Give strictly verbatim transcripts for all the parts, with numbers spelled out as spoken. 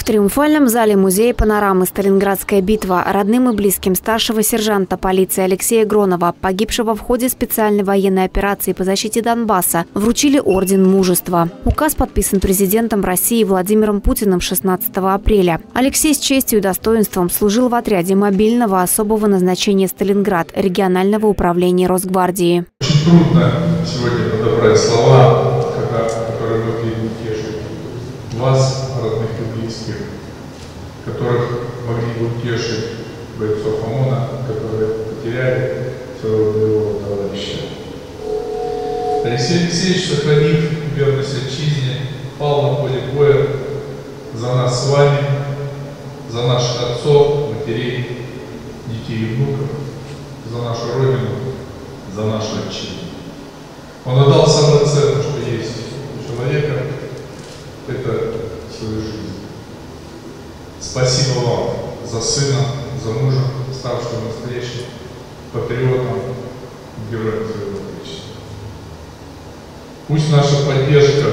В триумфальном зале музея панорамы «Сталинградская битва» родным и близким старшего сержанта полиции Алексея Гронова, погибшего в ходе специальной военной операции по защите Донбасса, вручили орден мужества. Указ подписан президентом России Владимиром Путиным шестнадцатого апреля. Алексей с честью и достоинством служил в отряде мобильного особого назначения «Сталинград» регионального управления Росгвардии. Очень трудно сегодня подобрать слова, которые могли бы утешить вас, родных и близких, которых могли бы утешить бойцов ОМОНа, которые потеряли своего боевого товарища. Алексей Алексеевич, сохранив верность отчизне, пал на поле боя за нас с вами, за наших отцов, матерей, детей и внуков, за нашу Родину, за нашу отчизну. Он отдал самое ценное, что есть у человека, это свою жизнь. Спасибо вам за сына, за мужа, ставшего настоящим патриотом, героем своего отечества. Пусть наша поддержка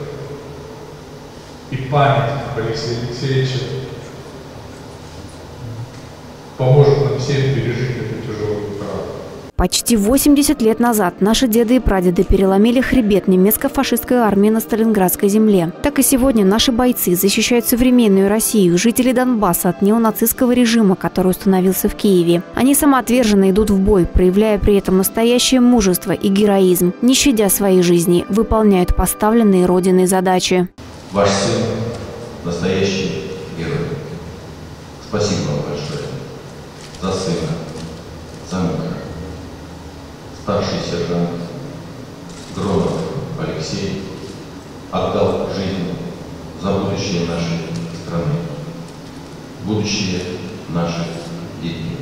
и память Алексея Алексеевича поможет нам всем пережить эту тяжелую утрату. Почти восемьдесят лет назад наши деды и прадеды переломили хребет немецко-фашистской армии на Сталинградской земле. Так и сегодня наши бойцы защищают современную Россию, жители Донбасса от неонацистского режима, который установился в Киеве. Они самоотверженно идут в бой, проявляя при этом настоящее мужество и героизм, не щадя своей жизни, выполняют поставленные Родиной задачи. Ваш сын – настоящий герой. Спасибо вам большое за сына, за мужа. Старший сержант Гронов Алексей отдал жизнь за будущее нашей страны, будущее наших детей.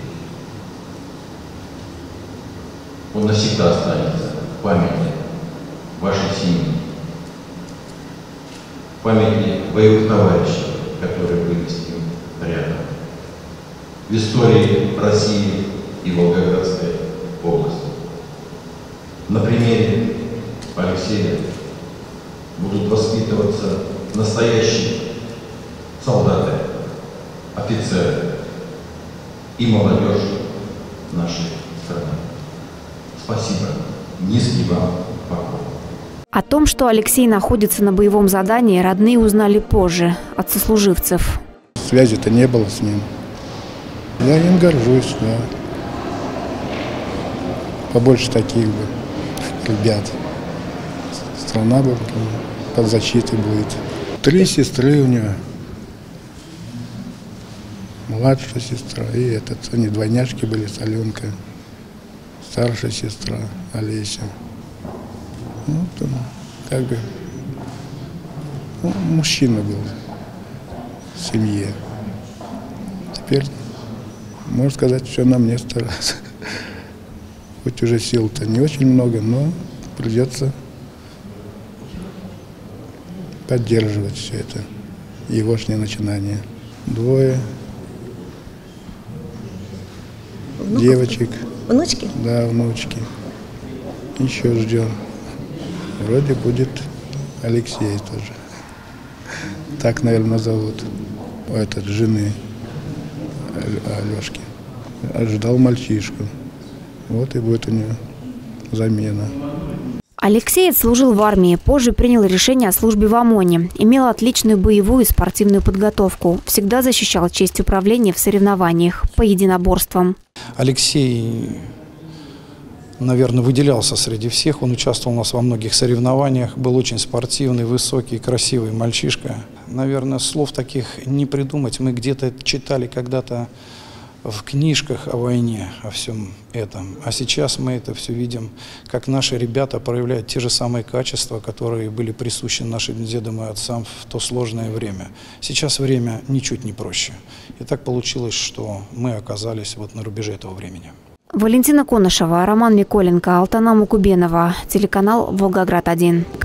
Он навсегда останется в памяти вашей семьи, в памяти боевых товарищей, которые были с ним рядом, в истории России и Волгоградской области. На примере Алексея будут воспитываться настоящие солдаты, офицеры и молодежь нашей страны. Спасибо. Низкий вам поклон. О том, что Алексей находится на боевом задании, родные узнали позже от сослуживцев. Связи-то не было с ним. Я им горжусь, да. Побольше таких бы ребят. Страна бы под защитой будет. Три сестры у него. Младшая сестра и этот. Они двойняшки были с Аленкой. Старшая сестра Олеся. Ну, там, как бы, ну, мужчина был в семье. Теперь, можно сказать, все на мне стараться. Хоть уже сил-то не очень много, но придется поддерживать все это, егошнее начинание. Двое Внуков? Девочек. Внучки? Да, внучки. Еще ждем. Вроде будет Алексей тоже. Так, наверное, зовут. Этот, жены Алешки. Ожидал мальчишку. Вот и будет у него замена. Алексей служил в армии, позже принял решение о службе в ОМОНе. Имел отличную боевую и спортивную подготовку. Всегда защищал честь управления в соревнованиях по единоборствам. Алексей, наверное, выделялся среди всех. Он участвовал у нас во многих соревнованиях. Был очень спортивный, высокий, красивый мальчишка. Наверное, слов таких не придумать. Мы где-то читали когда-то в книжках о войне, о всем этом. А сейчас мы это все видим, как наши ребята проявляют те же самые качества, которые были присущи нашим дедам и отцам в то сложное время. Сейчас время ничуть не проще. И так получилось, что мы оказались вот на рубеже этого времени. Валентина Конышева, Роман Миколенко, Алтана Мукубенова, телеканал Волгоград один.